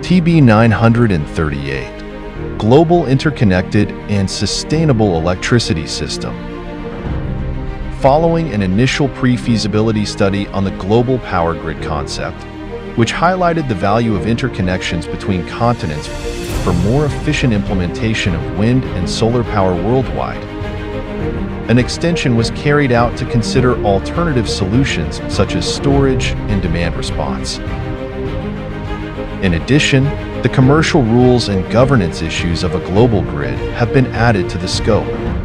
TB938 Global Interconnected and Sustainable Electricity System. Following an initial pre-feasibility study on the global power grid concept, which highlighted the value of interconnections between continents for more efficient implementation of wind and solar power worldwide, an extension was carried out to consider alternative solutions such as storage and demand response. In addition, the commercial rules and governance issues of a global grid have been added to the scope.